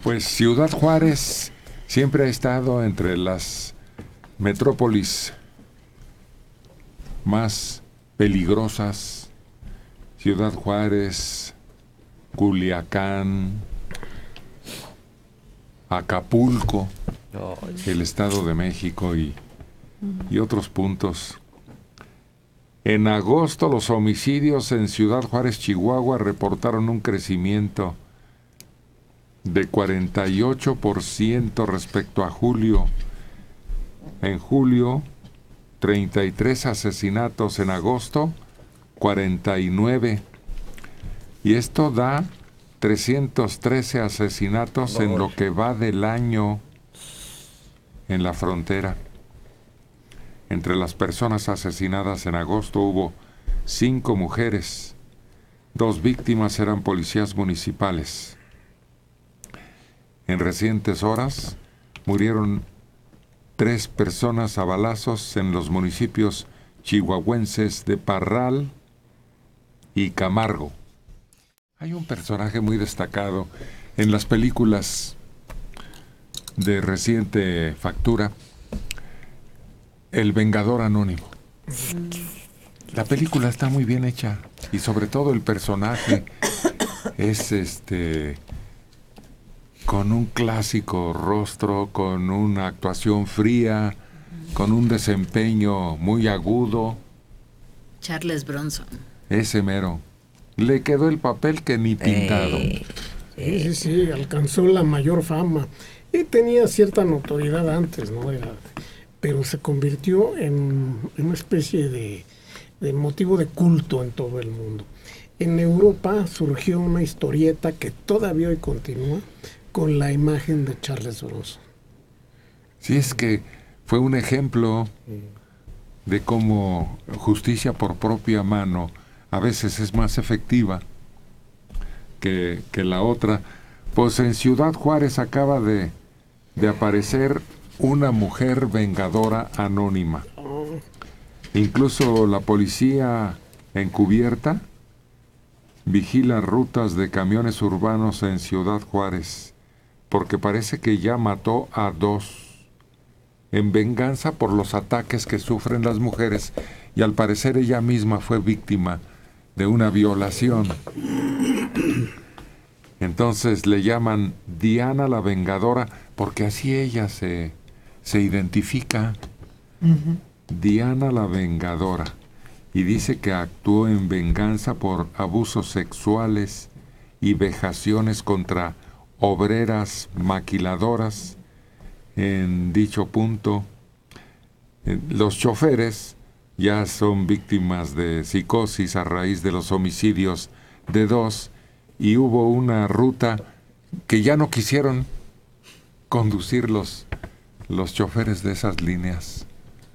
Pues Ciudad Juárez siempre ha estado entre las metrópolis más peligrosas. Ciudad Juárez, Culiacán, Acapulco, el Estado de México y otros puntos. En agosto, los homicidios en Ciudad Juárez, Chihuahua, reportaron un crecimiento de 48% respecto a julio. En julio, 33 asesinatos; en agosto, 49. Y esto da 313 asesinatos en lo que va del año en la frontera. Entre las personas asesinadas en agosto hubo 5 mujeres. 2 víctimas eran policías municipales. En recientes horas murieron 3 personas a balazos en los municipios chihuahuenses de Parral y Camargo. Hay un personaje muy destacado en las películas de reciente factura, El Vengador Anónimo. La película está muy bien hecha y sobre todo el personaje es con un clásico rostro, con una actuación fría, con un desempeño muy agudo. Charles Bronson. Ese mero. Le quedó el papel que ni pintado. Sí, alcanzó la mayor fama. Y tenía cierta notoriedad antes, ¿no? Pero se convirtió en una especie de motivo de culto en todo el mundo. En Europa surgió una historieta que todavía hoy continúa con la imagen de Charles Bronson. Sí, es que fue un ejemplo de cómo justicia por propia mano a veces es más efectiva que la otra. Pues en Ciudad Juárez acaba de aparecer una mujer vengadora anónima. Incluso la policía encubierta vigila rutas de camiones urbanos en Ciudad Juárez, porque parece que ya mató a 2 en venganza por los ataques que sufren las mujeres, y al parecer ella misma fue víctima de una violación. Entonces le llaman Diana la Vengadora, porque así ella se identifica. Diana la Vengadora. Y dice que actuó en venganza por abusos sexuales y vejaciones contra obreras maquiladoras en dicho punto. Los choferes ya son víctimas de psicosis a raíz de los homicidios de 2, y hubo una ruta que ya no quisieron conducir los choferes de esas líneas.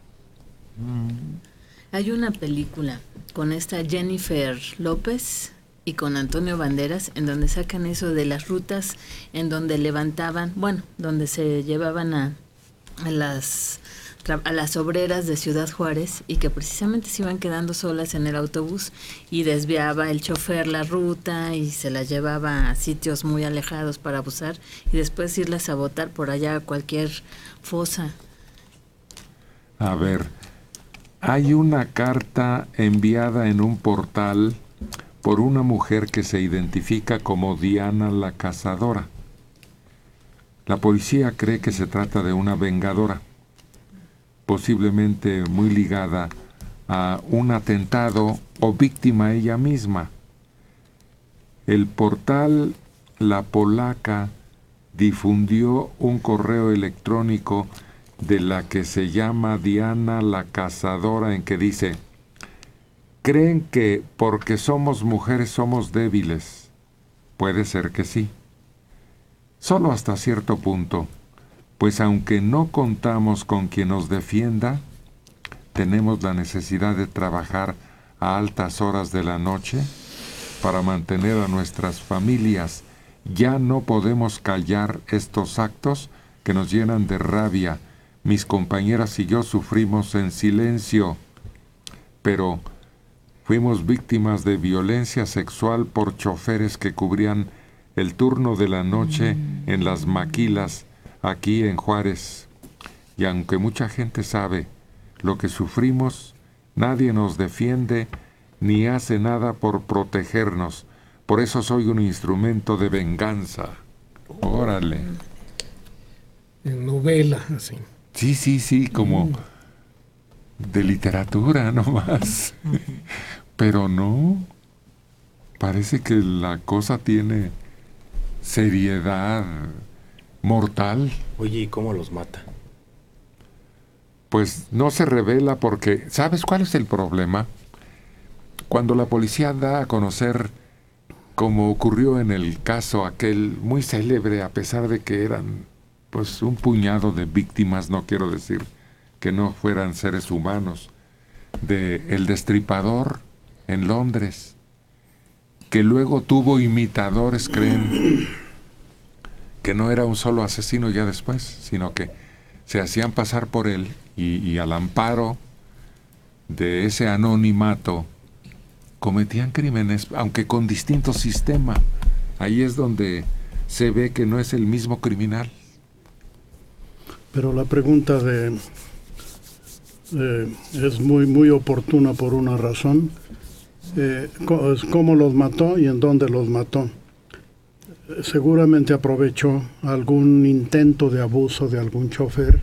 Hay una película con esta Jennifer López y con Antonio Banderas en donde sacan eso de las rutas en donde levantaban, donde se llevaban a las obreras de Ciudad Juárez, y que precisamente se iban quedando solas en el autobús y desviaba el chofer la ruta y se las llevaba a sitios muy alejados para abusar y después irlas a botar por allá a cualquier fosa. A ver, hay una carta enviada en un portal por una mujer que se identifica como Diana la Cazadora. La policía cree que se trata de una vengadora, posiblemente muy ligada a un atentado o víctima ella misma. El portal La Polaca difundió un correo electrónico de la que se llama Diana la Cazadora, en que dice: ¿creen que porque somos mujeres somos débiles? Puede ser que sí. Solo hasta cierto punto, pues aunque no contamos con quien nos defienda, tenemos la necesidad de trabajar a altas horas de la noche para mantener a nuestras familias. Ya no podemos callar estos actos que nos llenan de rabia. Mis compañeras y yo sufrimos en silencio, pero fuimos víctimas de violencia sexual por choferes que cubrían el turno de la noche en las maquilas aquí en Juárez. Y aunque mucha gente sabe lo que sufrimos, nadie nos defiende ni hace nada por protegernos. Por eso soy un instrumento de venganza. Órale. En novela, así. Sí, como de literatura nomás. Pero no, parece que la cosa tiene seriedad mortal. Oye, ¿y cómo los mata? Pues no se revela porque, ¿sabes cuál es el problema? Cuando la policía da a conocer, como ocurrió en el caso aquel muy célebre, a pesar de que eran pues un puñado de víctimas, no quiero decir que no fueran seres humanos, de El Destripador en Londres, que luego tuvo imitadores, creen que no era un solo asesino ya después, sino que se hacían pasar por él y al amparo de ese anonimato cometían crímenes, aunque con distinto sistema. Ahí es donde se ve que no es el mismo criminal. Pero la pregunta es muy oportuna por una razón. ¿Cómo los mató y en dónde los mató? Seguramente aprovechó algún intento de abuso de algún chofer,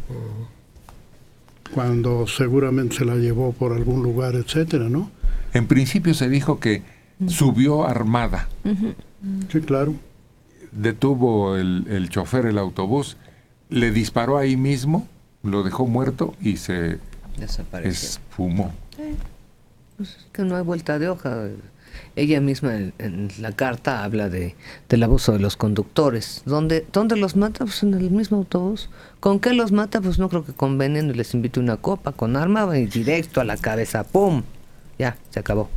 cuando seguramente se la llevó por algún lugar, etcétera, ¿no? En principio se dijo que subió armada. Sí, claro. Detuvo el chofer el autobús, le disparó ahí mismo, lo dejó muerto y se esfumó. Pues es que no hay vuelta de hoja. Ella misma en la carta habla del abuso de los conductores. ¿Dónde los mata? Pues en el mismo autobús. ¿Con qué los mata? Pues no creo que con veneno y les invite una copa. Con arma y directo a la cabeza. ¡Pum! Ya, se acabó.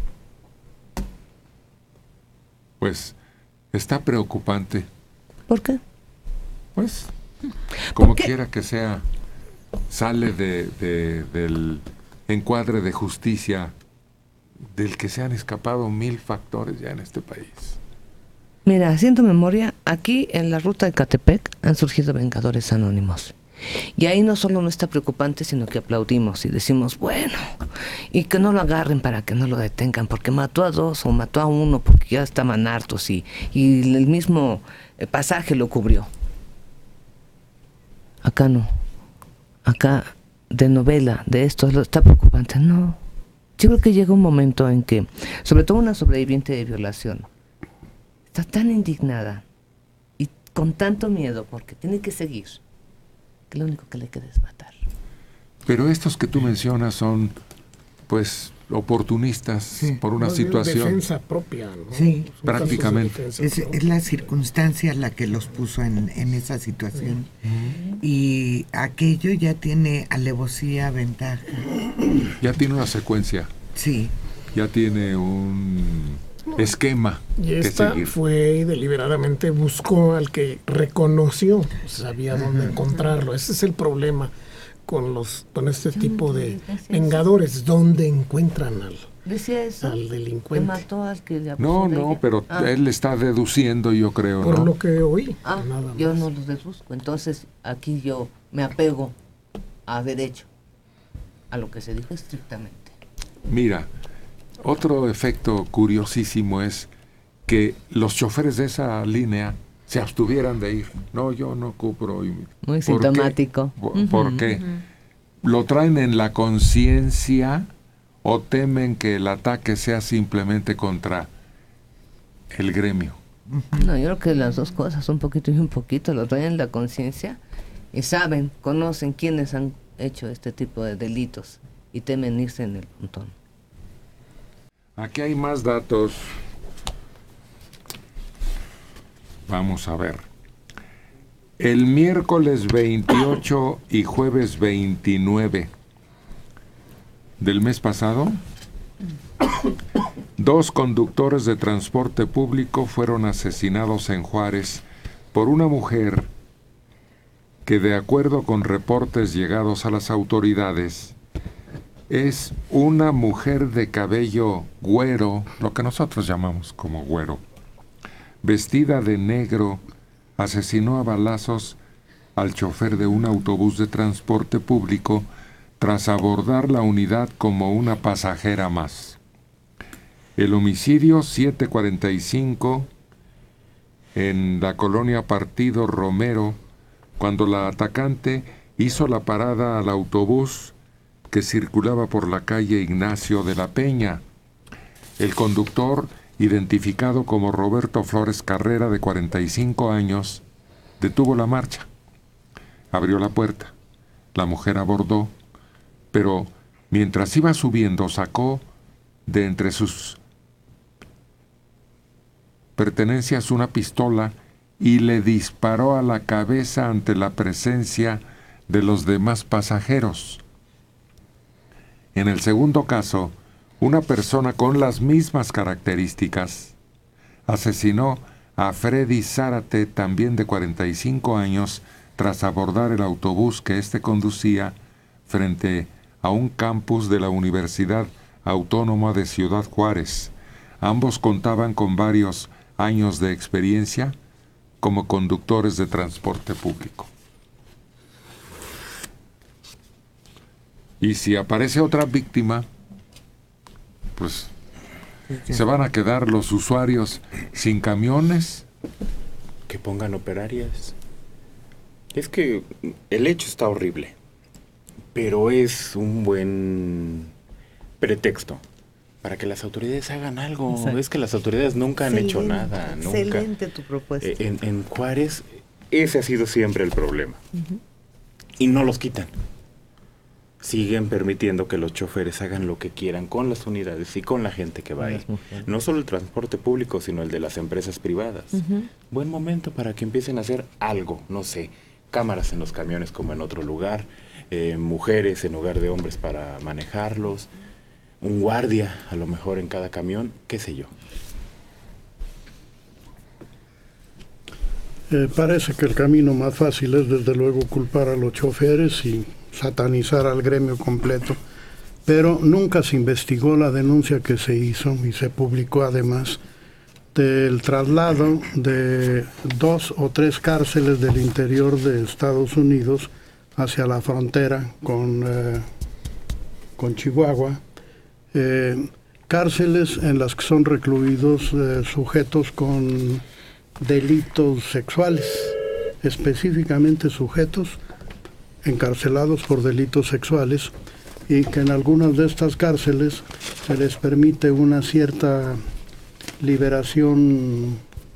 Pues está preocupante. ¿Por qué? Pues, como quiera que sea, sale del encuadre de justicia del que se han escapado 1000 factores ya en este país. Mira, haciendo memoria, aquí en la ruta de Catepec han surgido vengadores anónimos. Y ahí no solo no está preocupante, sino que aplaudimos y decimos, bueno, y que no lo agarren para que no lo detengan, porque mató a 2 o mató a 1 porque ya estaban hartos y el mismo pasaje lo cubrió. Acá no. Acá de novela, de esto, está preocupante. No. Yo creo que llega un momento en que, sobre todo una sobreviviente de violación, está tan indignada y con tanto miedo porque tiene que seguir, que lo único que le queda es matar. Pero estos que tú mencionas son, pues, oportunistas por una situación. Defensa propia, ¿no? Sí. Prácticamente. Es la circunstancia la que los puso en esa situación. Y aquello ya tiene alevosía, ventaja. Ya tiene una secuencia. Sí. Ya tiene un esquema y esta que seguir. Fue y deliberadamente buscó al que reconoció, sabía dónde encontrarlo. Ese es el problema con este tipo de vengadores, dónde encuentran al delincuente. Mató al que le abusó de No, ella. pero él está deduciendo, yo creo, Por ¿no? lo que oí. Nada yo más. No lo deduzco. Entonces, aquí yo me apego a derecho, a lo que se dijo estrictamente. Mira, otro efecto curiosísimo es que los choferes de esa línea se abstuvieran de ir. No, yo no cubro. Muy sintomático. ¿Por qué? ¿Lo traen en la conciencia o temen que el ataque sea simplemente contra el gremio? No, yo creo que las dos cosas, un poquito y un poquito, lo traen en la conciencia y saben, conocen quiénes han hecho este tipo de delitos y temen irse en el montón. Aquí hay más datos. Vamos a ver. El miércoles 28 y jueves 29 del mes pasado, 2 conductores de transporte público fueron asesinados en Juárez por una mujer que, de acuerdo con reportes llegados a las autoridades, es una mujer de cabello güero, lo que nosotros llamamos como güero, vestida de negro, asesinó a balazos al chofer de un autobús de transporte público tras abordar la unidad como una pasajera más. El homicidio 745 en la colonia Partido Romero, cuando la atacante hizo la parada al autobús que circulaba por la calle Ignacio de la Peña. El conductor, identificado como Roberto Flores Carrera, de 45 años, detuvo la marcha. Abrió la puerta. La mujer abordó, pero mientras iba subiendo sacó de entre sus pertenencias una pistola y le disparó a la cabeza ante la presencia de los demás pasajeros. En el segundo caso, una persona con las mismas características asesinó a Freddy Zárate, también de 45 años, tras abordar el autobús que éste conducía frente a un campus de la Universidad Autónoma de Ciudad Juárez. Ambos contaban con varios años de experiencia como conductores de transporte público. Y si aparece otra víctima, pues se van a quedar los usuarios sin camiones. Que pongan operarias. Es que el hecho está horrible, pero es un buen pretexto para que las autoridades hagan algo. Exacto. Es que las autoridades nunca han hecho nada. Excelente Nunca. tu propuesta. En Juárez, ese ha sido siempre el problema. Y no los quitan. Siguen permitiendo que los choferes hagan lo que quieran con las unidades y con la gente que va ahí. No solo el transporte público, sino el de las empresas privadas. Buen momento para que empiecen a hacer algo, no sé, cámaras en los camiones como en otro lugar, mujeres en lugar de hombres para manejarlos, un guardia a lo mejor en cada camión, qué sé yo. Parece que el camino más fácil es desde luego culpar a los choferes y satanizar al gremio completo, pero nunca se investigó la denuncia que se hizo y se publicó además del traslado de 2 o 3 cárceles del interior de Estados Unidos hacia la frontera con Chihuahua, cárceles en las que son recluidos sujetos con delitos sexuales, específicamente sujetos encarcelados por delitos sexuales, y que en algunas de estas cárceles se les permite una cierta liberación,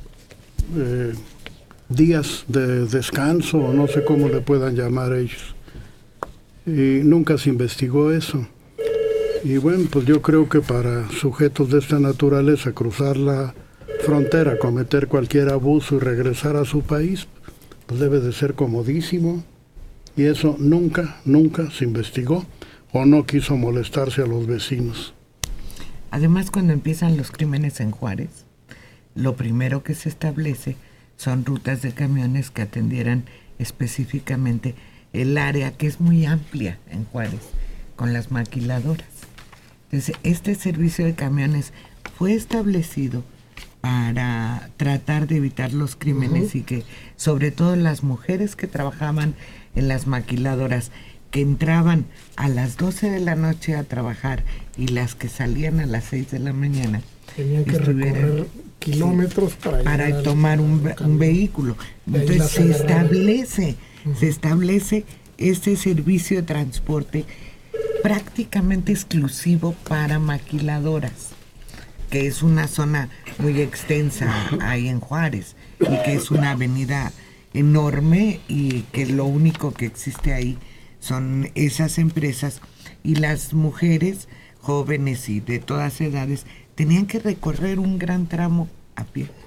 días de descanso, o no sé cómo le puedan llamar ellos. Y nunca se investigó eso. Y bueno, pues yo creo que para sujetos de esta naturaleza cruzar la frontera, cometer cualquier abuso y regresar a su país, pues debe de ser comodísimo. Y eso nunca se investigó, o no quiso molestarse a los vecinos. Además, cuando empiezan los crímenes en Juárez, lo primero que se establece son rutas de camiones que atendieran específicamente el área que es muy amplia en Juárez, con las maquiladoras. Entonces, este servicio de camiones fue establecido para tratar de evitar los crímenes y que sobre todo las mujeres que trabajaban en las maquiladoras, que entraban a las 12 de la noche a trabajar y las que salían a las 6 de la mañana tenían que recorrer kilómetros para tomar un vehículo. Entonces se establece este servicio de transporte prácticamente exclusivo para maquiladoras, que es una zona muy extensa ahí en Juárez y que es una avenida enorme y que lo único que existe ahí son esas empresas, y las mujeres jóvenes y de todas edades tenían que recorrer un gran tramo a pie.